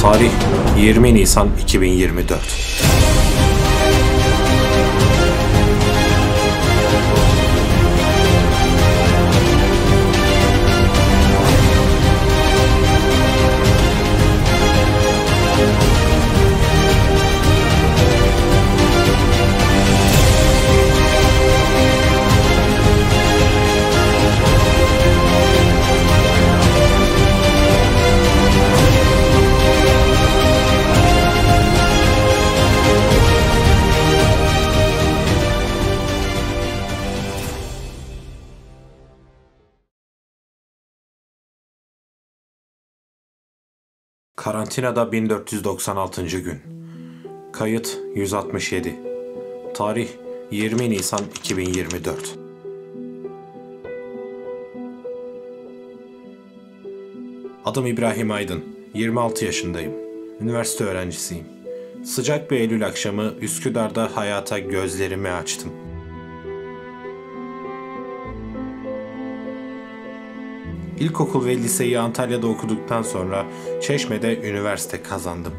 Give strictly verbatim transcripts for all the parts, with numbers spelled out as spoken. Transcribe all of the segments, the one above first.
Tarih yirmi Nisan iki bin yirmi dört. Karantinada bin dört yüz doksan altıncı gün. Kayıt yüz altmış yedi. Tarih yirmi Nisan iki bin yirmi dört. Adım İbrahim Aydın. yirmi altı yaşındayım. Üniversite öğrencisiyim. Sıcak bir Eylül akşamı Üsküdar'da hayata gözlerimi açtım. İlkokul ve liseyi Antalya'da okuduktan sonra Çeşme'de üniversite kazandım.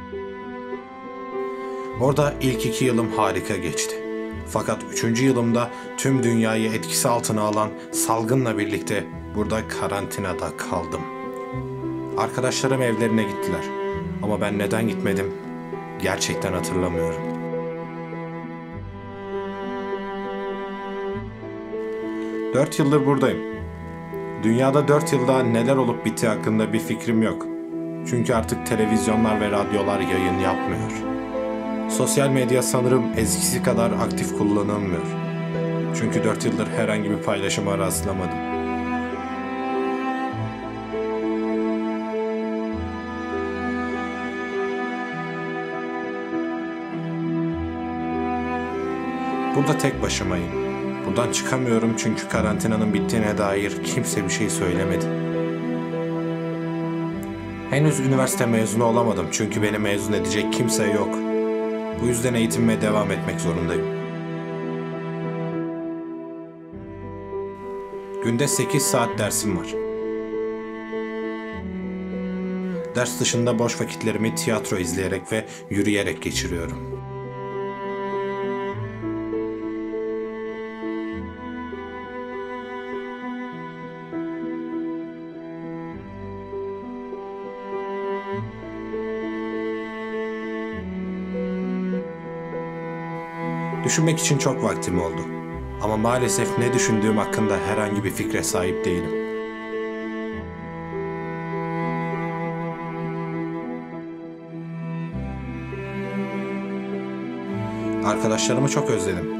Orada ilk iki yılım harika geçti. Fakat üçüncü yılımda tüm dünyayı etkisi altına alan salgınla birlikte burada karantinada kaldım. Arkadaşlarım evlerine gittiler. Ama ben neden gitmedim? Gerçekten hatırlamıyorum. Dört yıldır buradayım. Dünyada dört yılda neler olup bittiği hakkında bir fikrim yok. Çünkü artık televizyonlar ve radyolar yayın yapmıyor. Sosyal medya sanırım eskisi kadar aktif kullanılmıyor. Çünkü dört yıldır herhangi bir paylaşıma rastlamadım. Burada tek başımayım. Buradan çıkamıyorum çünkü karantinanın bittiğine dair kimse bir şey söylemedi. Henüz üniversite mezunu olamadım çünkü beni mezun edecek kimse yok. Bu yüzden eğitimime devam etmek zorundayım. Günde sekiz saat dersim var. Ders dışında boş vakitlerimi tiyatro izleyerek ve yürüyerek geçiriyorum. Düşünmek için çok vaktim oldu. Ama maalesef ne düşündüğüm hakkında herhangi bir fikre sahip değilim. Arkadaşlarımı çok özledim.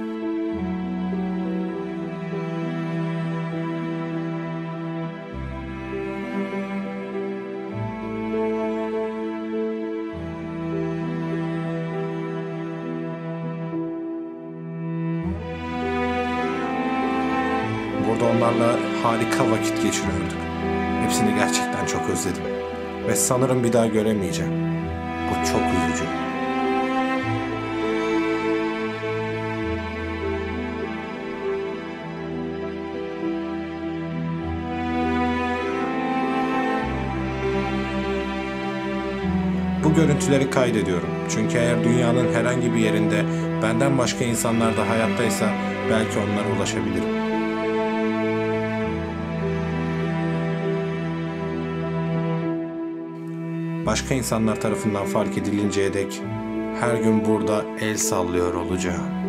Burada onlarla harika vakit geçiriyorduk. Hepsini gerçekten çok özledim. Ve sanırım bir daha göremeyeceğim. Bu çok üzücü. Bu görüntüleri kaydediyorum. Çünkü eğer dünyanın herhangi bir yerinde benden başka insanlar da hayattaysa belki onlara ulaşabilirim. Başka insanlar tarafından fark edilinceye dek her gün burada el sallıyor olacağım.